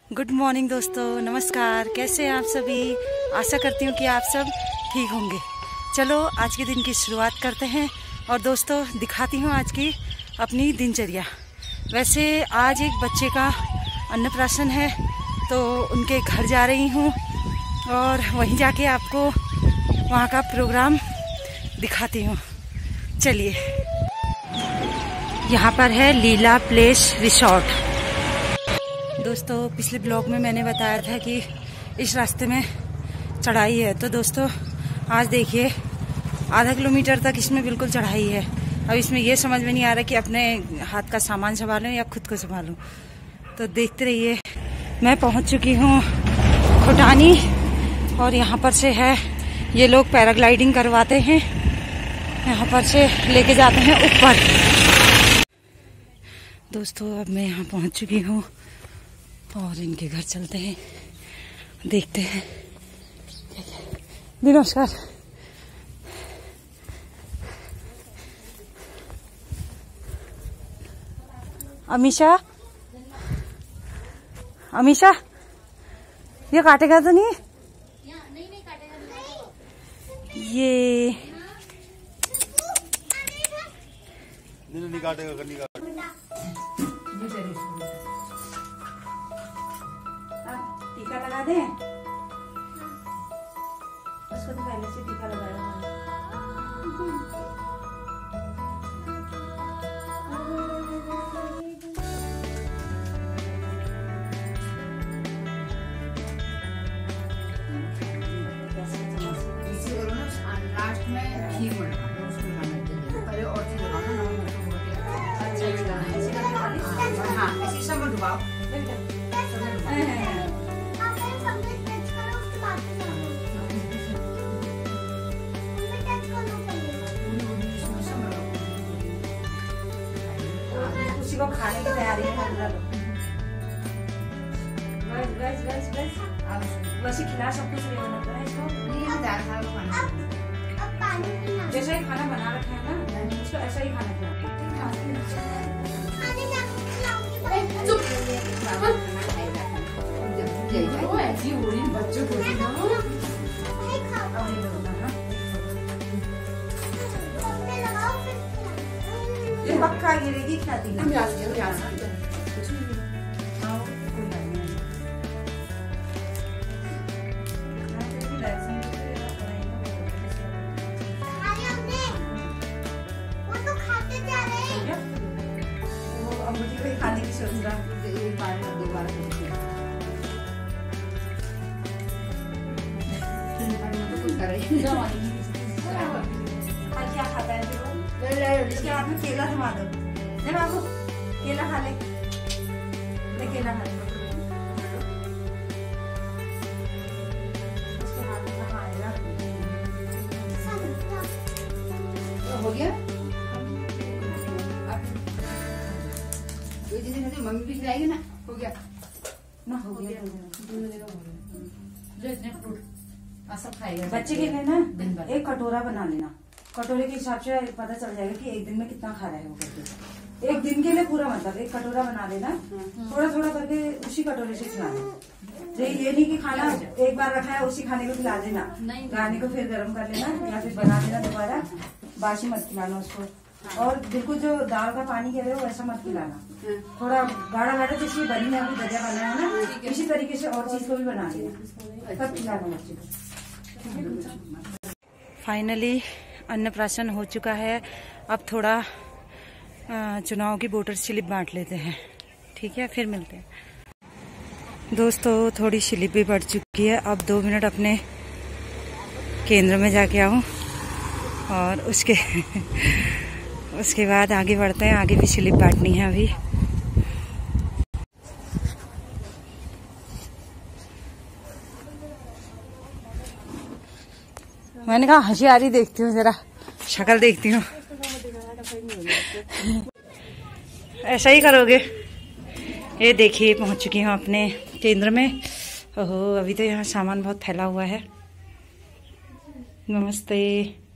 Good morning दोस्तों, नमस्कार। कैसे हैं आप सभी? आशा करती हूँ कि आप सब ठीक होंगे। चलो आज के दिन की शुरुआत करते हैं और दोस्तों दिखाती हूँ आज की अपनी दिनचर्या। वैसे आज एक बच्चे का अन्नप्राशन है तो उनके घर जा रही हूँ और वहीं जाके आपको वहाँ का प्रोग्राम दिखाती हूँ। चलिए, यहाँ पर है लीला प्लेस रिसोर्ट। दोस्तों पिछले ब्लॉग में मैंने बताया था कि इस रास्ते में चढ़ाई है, तो दोस्तों आज देखिए आधा किलोमीटर तक इसमें बिल्कुल चढ़ाई है। अब इसमें ये समझ में नहीं आ रहा कि अपने हाथ का सामान संभालूं या खुद को संभालूं, तो देखते रहिए। मैं पहुंच चुकी हूं खोटानी और यहाँ पर से है, ये लोग पैराग्लाइडिंग करवाते हैं, यहाँ पर से लेके जाते हैं ऊपर। दोस्तों अब मैं यहाँ पहुंच चुकी हूँ और इनके घर चलते हैं, देखते हैं। नमस्कार। अमीशा, अमीशा ये काटेगा तो नहीं? नहीं काटेगा। ये नहीं काटेगा, नहीं काटेगा। टीका लगा दें उसको, तो पहले से टीका लगाया हुआ है। लास्ट में घी पहले और चीज लगाना, हाँ इसी सब में डुबाओ। उसी को खाने की तैयारी है। वैसे खिला सब कुछ नहीं बनता है इसको, जैसा ही खाना बना रखा है ना इसको ऐसा ही खाना खिलाते हैं। बच्चों को ये पक्का गिरेगी, खाती है। खाने की सोच रहा एक बार दो बार क्या खाता है इसके हाथ में केला थमा दो। नहीं बाबू केला खा ले, केला खा ले। इसके हाथ में थमाएगा तो हो गया। मम्मी भी खिलाएगी ना, हो गया ना, हो गया। जो इतने फ्रूट सब खाएगा बच्चे के लिए ना एक कटोरा बना लेना, कटोरे के हिसाब से पता चल जाएगा कि एक दिन में कितना खा रहा है वो करके। एक दिन के लिए पूरा मतलब एक कटोरा बना लेना, थोड़ा थोड़ा करके उसी कटोरे से खिलाना। ये नहीं कि खाना एक बार रखा है उसी खाने को खिला देना, खाने को फिर गर्म कर लेना या फिर बना देना दोबारा। बासी मत खिलाना उसको, और बिल्कुल जो दाल का पानी कह रहे हो वैसा मत खिलाना। थोड़ा गाढ़ा गाढ़ा जैसे बनी है, अभी दरिया बना है ना, इसी तरीके से और चीज को भी बना देना, तब खिलाना बच्चे को। फाइनली अन्नप्राशन हो चुका है। अब थोड़ा चुनाव की वोटर स्लिप बांट लेते हैं, ठीक है, फिर मिलते हैं। दोस्तों थोड़ी स्लिप भी बढ़ चुकी है। अब 2 मिनट अपने केंद्र में जाके आऊं और उसके बाद आगे बढ़ते हैं। आगे भी स्लिप बांटनी है अभी। मैंने कहा हंसी आ रही, देखती हूँ जरा शक्ल देखती हूँ। ऐसा ही करोगे? ये देखिए पहुंच चुकी हूँ अपने केंद्र में। ओहो अभी तो यहाँ सामान बहुत फैला हुआ है। नमस्ते।